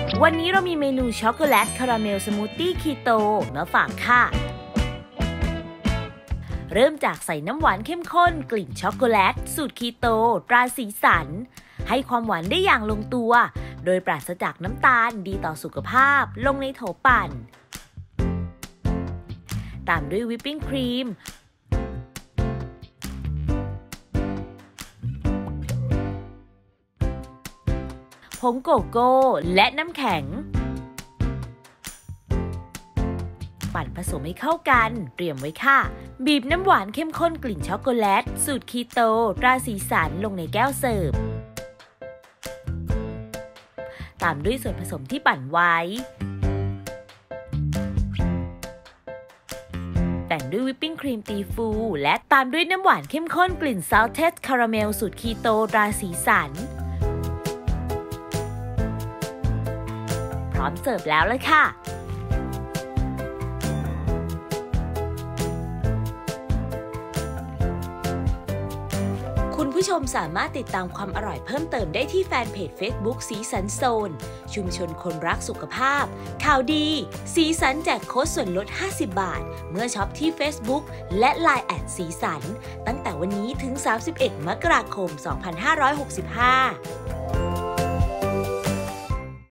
วันนี้เรามีเมนูช็อกโกแลตคาราเมลสมูทตี้คีโตมาฝากค่ะเริ่มจากใส่น้ำหวานเข้มข้นกลิ่นช็อกโกแลตสูตรคีโตตราสีสันให้ความหวานได้อย่างลงตัวโดยปราศจากน้ำตาลดีต่อสุขภาพลงในโถปั่นตามด้วยวิปปิ้งครีมผงโกโก้และน้ำแข็งปั่นผสมให้เข้ากันเตรียมไว้ค่ะบีบน้ำหวานเข้มข้นกลิ่นช็อกโกแลตสูตรคีโตตราสีสันลงในแก้วเสิร์ฟตามด้วยส่วนผสมที่ปั่นไว้แต่งด้วยวิปปิ้งครีมตีฟูและตามด้วยน้ำหวานเข้มข้นกลิ่นซอลเทสคาราเมลสูตรคีโตตราสีสันพร้อมเสิร์ฟแล้วเลยค่ะคุณผู้ชมสามารถติดตามความอร่อยเพิ่มเติมได้ที่แฟนเพจ Facebook สีสันโซนชุมชนคนรักสุขภาพข่าวดีสีสันแจกโค้ดส่วนลด50 บาทเมื่อช็อปที่ Facebook และ LINE แอดสีสันตั้งแต่วันนี้ถึง31 มกราคม 2565